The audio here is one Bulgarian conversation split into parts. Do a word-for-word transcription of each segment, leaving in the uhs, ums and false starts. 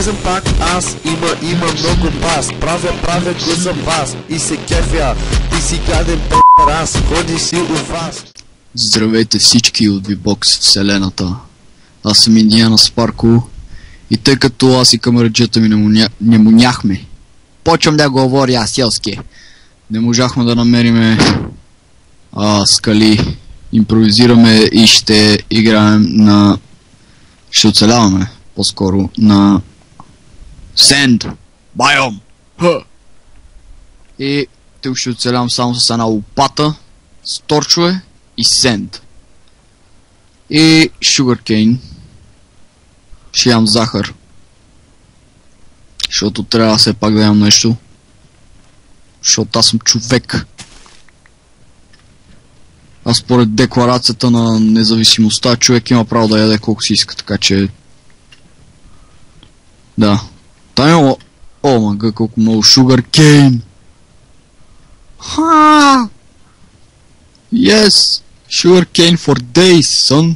Влизам пак аз, има, има много бас. Правя, правя го за вас и се кефя. Ти си гаден п***раз, ходи си у вас. Здравейте всички от V-Box вселената. Аз съм Индиана Спарко и тъй като аз и камераджета ми не, моня... не моняхме, почвам да говоря аз селски. Не можахме да намериме а, скали, импровизираме и ще играем на... ще оцеляваме по-скоро на Sand Biome. И тук ще оцелявам само с една лопата, с торчове и Sand. И Sugarcane. Ще ям захар. Защото трябва все пак да ям нещо. Защото аз съм човек. А според декларацията на независимостта, човек има право да яде колко си иска, така че... Да. Там има... О, мага, колко много Sugarcane! Ха! Yes! Sugarcane for days, son!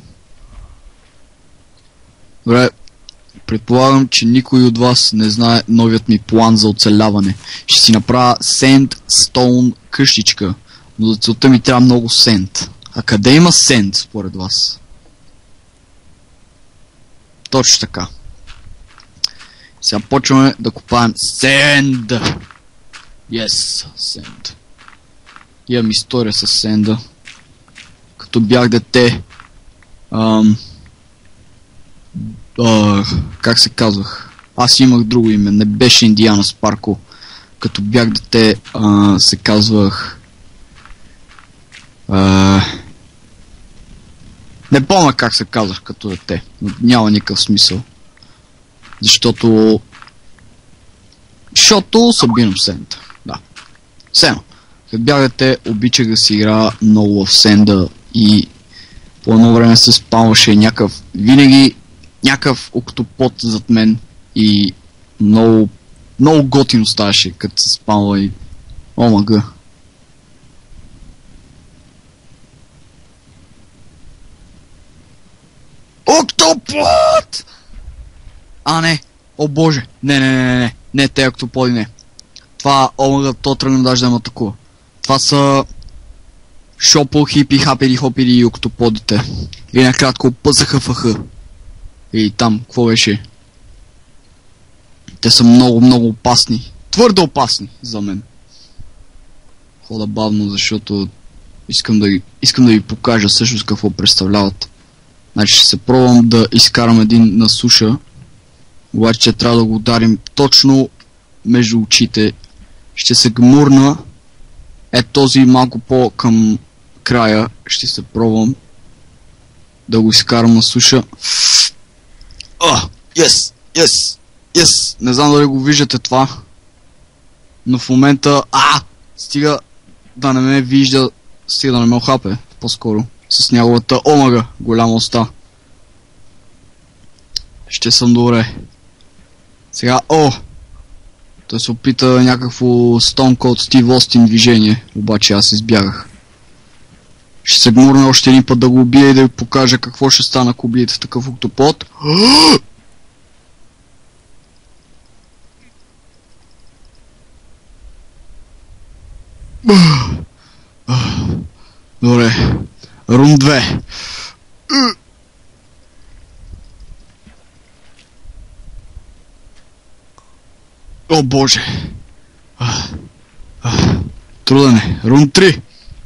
Добре, предполагам, че никой от вас не знае новият ми план за оцеляване. Ще си направя Sandstone къщичка, но за целта ми трябва много Sand. А къде има Sand според вас? Точно така. Сега почваме да копаем Sand! Yes, Sand. Имам история с Sand-а. Като бях дете... Ам... Uh, как се казвах? Аз имах друго име, не беше Индиана Спарко. Като бях дете, uh, се казвах... Uh, не помня как се казвах като дете, но няма никакъв смисъл. Защото... Защото събирам Sand. Да. Сено. Като бях дете, обичах да си игра много в Sand-а и по едно време се спамваше някакъв... Винаги някакъв октопод зад мен и много, много готино ставаше, като се спамва и... О, мага. Октопод! А, не! О, боже! Не, не, не, не, не, не, те октоподи не. Това, о, мага, то тръгна даже да ме атакува. Това са... Шопо, хипи, хапери, хопери и октоподите. И накратко пъсаха-фъх. И там, какво беше? Те са много, много опасни. Твърде опасни за мен. Хода бавно, защото искам да, искам да ви покажа всъщност какво представляват. Значи ще се пробвам да изкарам един на суша. Обаче трябва да го ударим точно между очите. Ще се гмурна. Е този малко по към края. Ще се пробвам да го изкарам на суша. А, yes, yes, yes. Не знам дали го виждате това. Но в момента... А! Стига да не ме вижда... Стига да не ме охапе. По-скоро. С неговата омага. Голяма уста. Ще съм добре. Сега... О! Той се опита някакво Stone Cold Steve Austin движение. Обаче аз избягах. Ще се гмурна още един път да го убия и да ви покажа какво ще стане, ако убиете такъв октопод. Добре. Рун две. О, боже. Труден е. Рун три.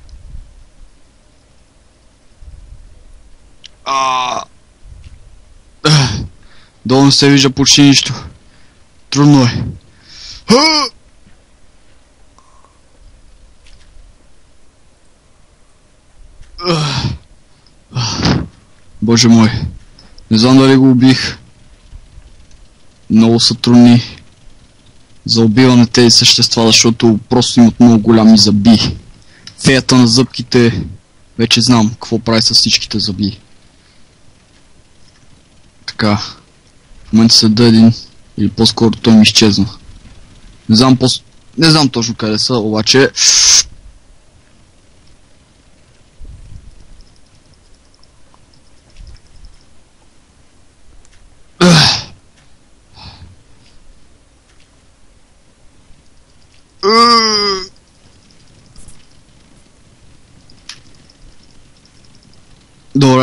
Долу не се вижда почти нищо. Трудно е. Боже мой. Не знам дали го убих. Много са трудни за убиване тези същества, защото просто имат много голями зъби. Феята на зъбките... Вече знам какво прави с всичките зъби. Така. В момента седа един, или по-скоро той ми изчезна. Не знам по... Не знам точно къде са, обаче...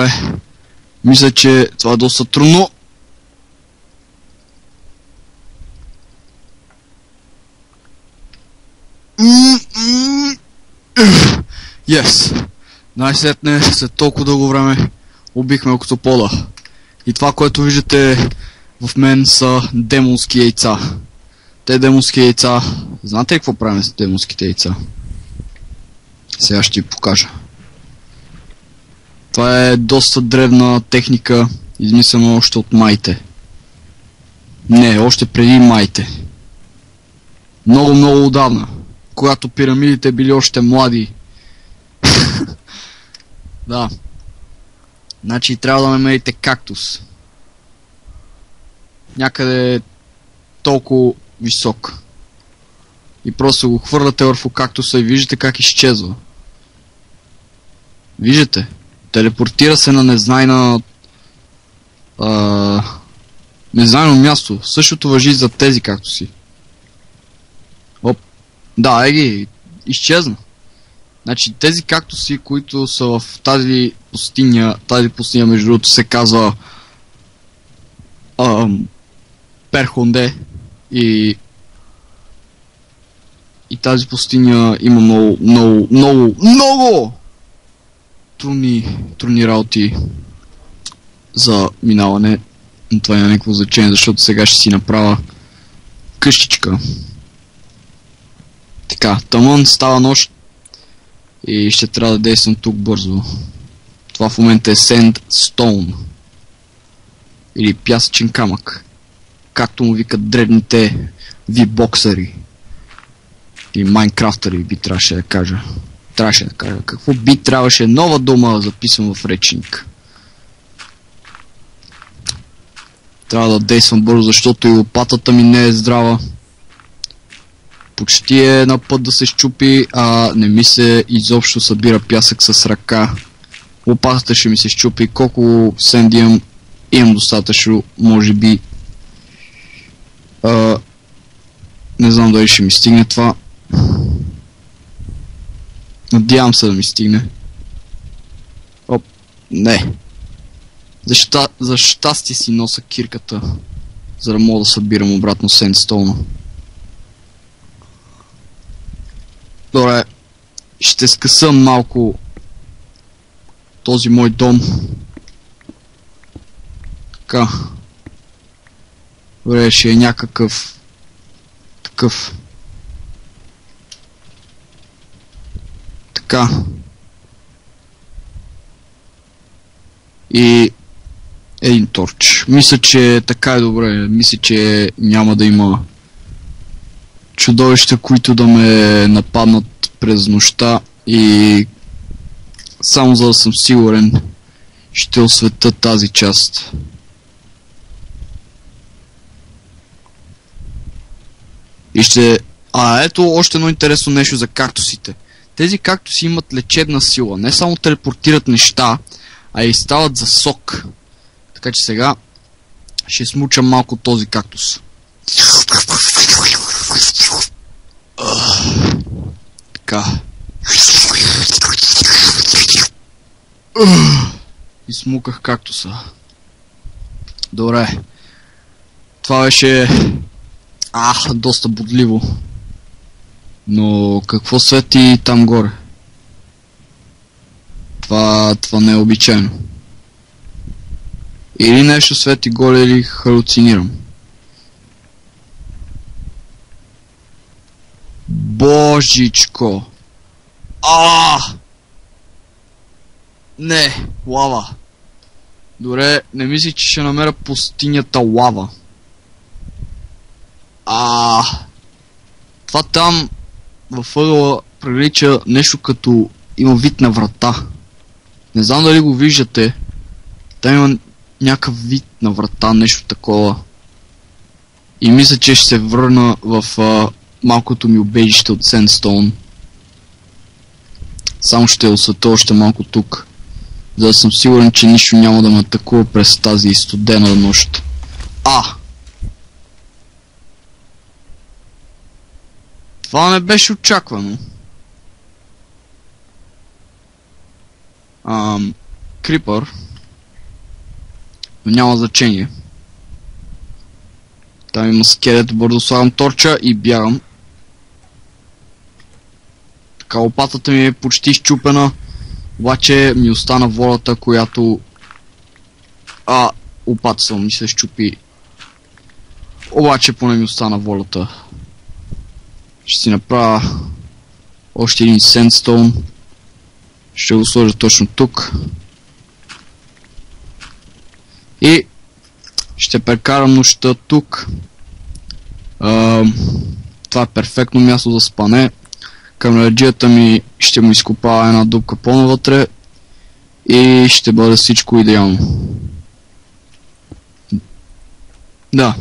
Добре. Мисля, че това е доста трудно. Yes! Най-сетне, след толкова дълго време, убихме октопода. И това, което виждате в мен, са демонски яйца. Те демонски яйца... Знаете ли какво правим с демонските яйца? Сега ще ви покажа. Това е доста древна техника, измислена още от майите. Не, още преди майите. Много, много отдавна. Когато пирамидите били още млади. Да. Значи трябва да намерите кактус. Някъде толкова висок. И просто го хвърляте върху кактуса и виждате как изчезва. Виждате? Телепортира се на незнайна... А... незнайно място. Същото важи за тези кактуси. Оп. Да, еги, изчезна. Значи тези кактуси, които са в тази пустиня, тази пустиня между другото се казва ам, Перхонде и и тази пустиня има много, много, много, много трудни, трудни работи за минаване. Но това няма никакво значение, защото сега ще си направя къщичка. Така, тъмън, става нощ и ще трябва да действам тук бързо. Това в момента е Sandstone или пясъчен камък, както му викат древните ви-боксъри и майнкрафтъри, би трябваше да кажа. Трябваше да кажа. Какво би трябваше? Нова дума записвам в речник. Трябва да действам бързо, защото и лопатата ми не е здрава. Почти е на път да се щупи, а не ми се изобщо събира пясък с ръка. Лопатата ще ми се щупи. Колко сенди имам, имам достатъчно, може би. А, не знам дали ще ми стигне това. Надявам се да ми стигне. Оп, не. За, ща, за щастие си носа кирката, за да мога да събирам обратно сендстоуна. Добре, ще скъсам малко този мой дом. Така. Добре, ще е някакъв такъв. Така. И един торч. Мисля, че така е добре. Мисля, че няма да има чудовища, които да ме нападнат през нощта и само за да съм сигурен ще осветя тази част. И ще... А, ето още едно интересно нещо за кактусите. Тези кактуси имат лечебна сила. Не само телепортират неща, а и стават за сок. Така че сега ще смучам малко този кактус. Така. И смуках кактуса. Добре. Това беше... А, доста бодливо. Но какво свети там горе? Това, това не е обичайно. Или нещо свети горе, или халюцинирам. Божичко! А! Не, лава. Добре, не мислих, че ще намеря пустинята лава. А! Това там във ъгъла прилича нещо като има вид на врата. Не знам дали го виждате. Там има някакъв вид на врата, нещо такова. И мисля, че ще се върна в а, малкото ми убежище от Sandstone. Само ще осветя още малко тук, за да съм сигурен, че нищо няма да ме атакува през тази студена нощ. А! Това не беше очаквано. Ам... Крипър. Но няма значение. Там има скелет, бързо слагам торча и бягам. Така, лопатата ми е почти изчупена, обаче ми остана волята, която... А, лопатата ми се щупи. Обаче поне ми остана волята. Ще си направя още един сендстоун. Ще го сложа точно тук. И ще прекарам нощта тук. А, това е перфектно място за спане. Камераджията ми ще му изкопава една дупка по-навътре и ще бъде всичко идеално. Да.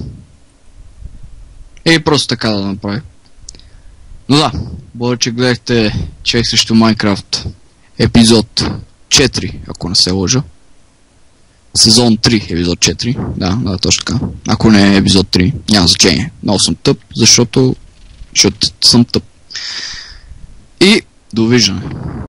И просто така да направи. Но да, благодаря, че гледахте Човек срещу Майнкрафт епизод четири, ако не се лъжа. Сезон три, епизод четири. Да, да, точно така. Ако не е епизод три, няма значение. Много съм тъп, защото, защото съм тъп. И довиждане.